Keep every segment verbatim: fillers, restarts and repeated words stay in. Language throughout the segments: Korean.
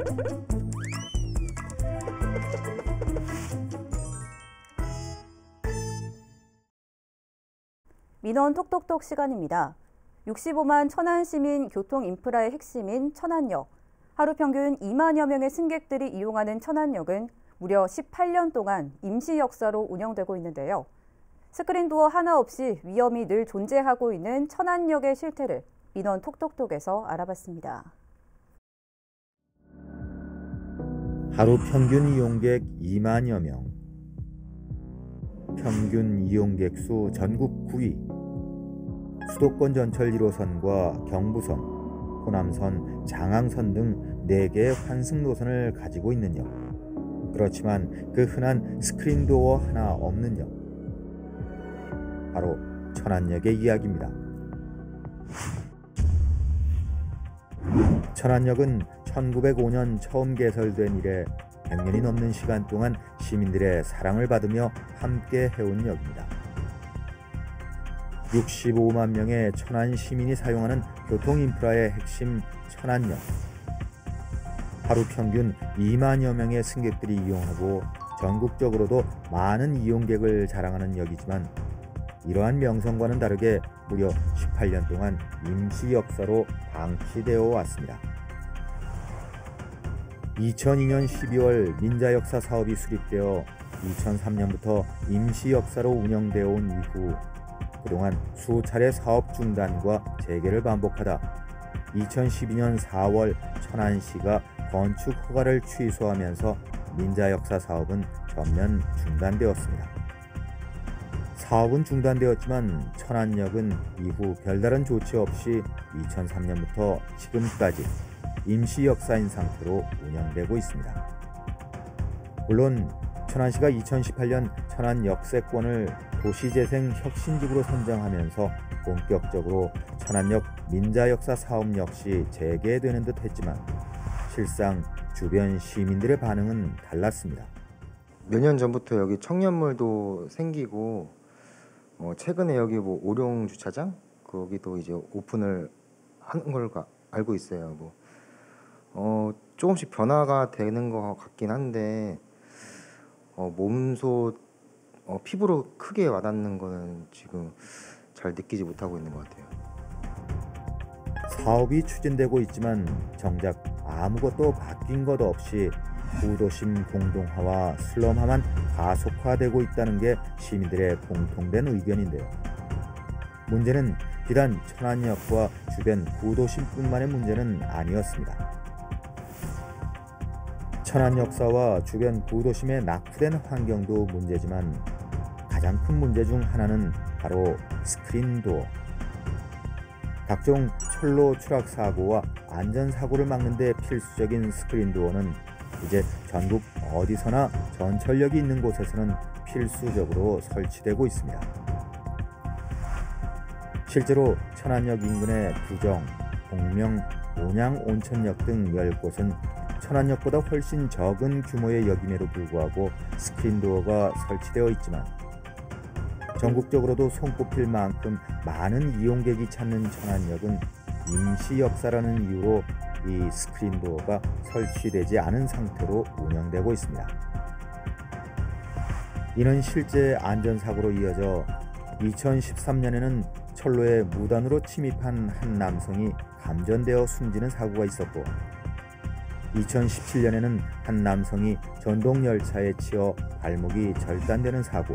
민원 톡톡톡 시간입니다. 육십오만 천안 시민 교통 인프라의 핵심인 천안역. 하루 평균 이만여 명의 승객들이 이용하는 천안역은 무려 십팔 년 동안 임시 역사로 운영되고 있는데요. 스크린도어 하나 없이 위험이 늘 존재하고 있는 천안역의 실태를 민원 톡톡톡에서 알아봤습니다. 하루 평균 이용객 이만여 명. 평균 이용객 수 전국 구 위. 수도권 전철 일 호선과 경부선, 호남선, 장항선 등 네 개의 환승 노선을 가지고 있는 역. 그렇지만 그 흔한 스크린도어 하나 없는 역. 바로 천안역의 이야기입니다. 천안역은 천구백오 년 처음 개설된 이래 백 년이 넘는 시간 동안 시민들의 사랑을 받으며 함께 해온 역입니다. 육십오만 명의 천안 시민이 사용하는 교통 인프라의 핵심 천안역. 하루 평균 이만여 명의 승객들이 이용하고 전국적으로도 많은 이용객을 자랑하는 역이지만 이러한 명성과는 다르게 무려 십팔 년 동안 임시 역사로 방치되어 왔습니다. 이천이 년 십이월 민자역사 사업이 수립되어 이천삼 년부터 임시 역사로 운영되어 온 이후 그동안 수차례 사업 중단과 재개를 반복하다 이천십이 년 사월 천안시가 건축 허가를 취소하면서 민자역사 사업은 전면 중단되었습니다. 사업은 중단되었지만 천안역은 이후 별다른 조치 없이 이천삼 년부터 지금까지 임시 역사인 상태로 운영되고 있습니다. 물론 천안시가 이천십팔 년 천안 역세권을 도시재생 혁신지구로 선정하면서 본격적으로 천안역 민자역사 사업 역시 재개되는 듯 했지만 실상 주변 시민들의 반응은 달랐습니다. 몇 년 전부터 여기 청년몰도 생기고 어, 최근에 여기 뭐 오룡 주차장 거기도 이제 오픈을 하는 걸 알고 있어요. 뭐 어, 조금씩 변화가 되는 것 같긴 한데 어, 몸소 어, 피부로 크게 와닿는 거는 지금 잘 느끼지 못하고 있는 것 같아요. 사업이 추진되고 있지만 정작 아무것도 바뀐 것 없이 구도심 공동화와 슬럼화만 가속화되고 있다는 게 시민들의 공통된 의견인데요. 문제는 비단 천안역과 주변 구도심뿐만의 문제는 아니었습니다. 천안 역사와 주변 구도심의 낙후된 환경도 문제지만 가장 큰 문제 중 하나는 바로 스크린도어. 각종 철로 추락 사고와 안전사고를 막는 데 필수적인 스크린도어는 이제 전국 어디서나 전철역이 있는 곳에서는 필수적으로 설치되고 있습니다. 실제로 천안역 인근의 구정, 동명, 온양 온천역 등 열 곳은 천안역보다 훨씬 적은 규모의 역임에도 불구하고 스크린도어가 설치되어 있지만 전국적으로도 손꼽힐 만큼 많은 이용객이 찾는 천안역은 임시 역사라는 이유로 이 스크린도어가 설치되지 않은 상태로 운영되고 있습니다. 이는 실제 안전사고로 이어져 이천십삼 년에는 철로에 무단으로 침입한 한 남성이 감전되어 숨지는 사고가 있었고 이천십칠 년에는 한 남성이 전동열차에 치여 발목이 절단되는 사고,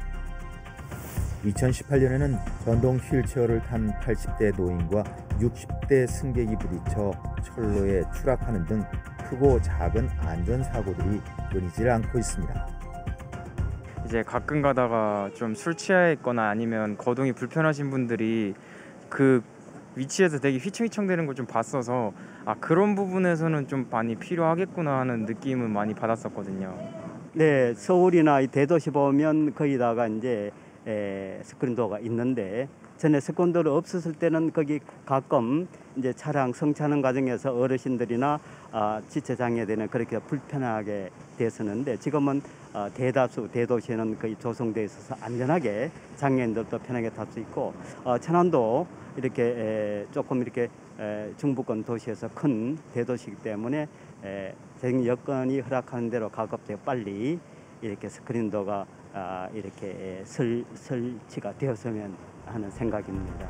이천십팔 년에는 전동 휠체어를 탄 팔십 대 노인과 육십 대 승객이 부딪혀 철로에 추락하는 등 크고 작은 안전사고들이 끊이질 않고 있습니다. 이제 가끔 가다가 좀 술 취해 있거나 아니면 거동이 불편하신 분들이 그 위치에서 되게 휘청휘청대는 걸 좀 봤어서 아 그런 부분에서는 좀 많이 필요하겠구나 하는 느낌은 많이 받았었거든요. 네, 서울이나 이 대도시 보면 거기다가 이제 에, 스크린도어가 있는데 전에 스크린도어가 없었을 때는 거기 가끔 이제 차량 성차하는 과정에서 어르신들이나 아, 지체장애되는 그렇게 불편하게 됐었는데 지금은 어, 대다수 대도시에는 거의 조성되어 있어서 안전하게 장애인들도 편하게 탈 수 있고 어, 천안도 이렇게 에, 조금 이렇게 에, 중부권 도시에서 큰 대도시이기 때문에 에, 정 여건이 허락하는 대로 가급적 빨리 이렇게 스크린도어가 아, 이렇게 설, 설치가 되었으면 하는 생각입니다.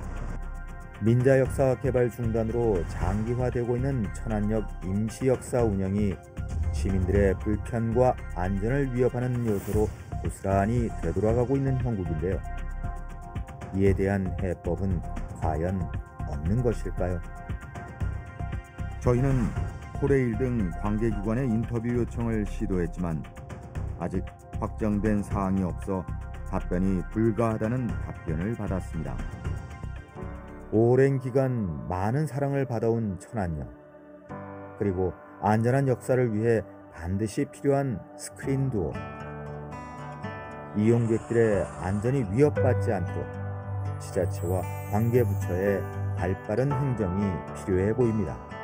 민자역사개발중단으로 장기화되고 있는 천안역 임시역사 운영이 시민들의 불편과 안전을 위협하는 요소로 고스란히 되돌아가고 있는 형국인데요. 이에 대한 해법은 과연 없는 것일까요? 저희는 코레일 등 관계기관의 인터뷰 요청을 시도했지만 아직 확정된 사항이 없어 답변이 불가하다는 답변을 받았습니다. 오랜 기간 많은 사랑을 받아온 천안역, 그리고 안전한 역사를 위해 반드시 필요한 스크린도어, 이용객들의 안전이 위협받지 않도록 지자체와 관계부처의 발빠른 행정이 필요해 보입니다.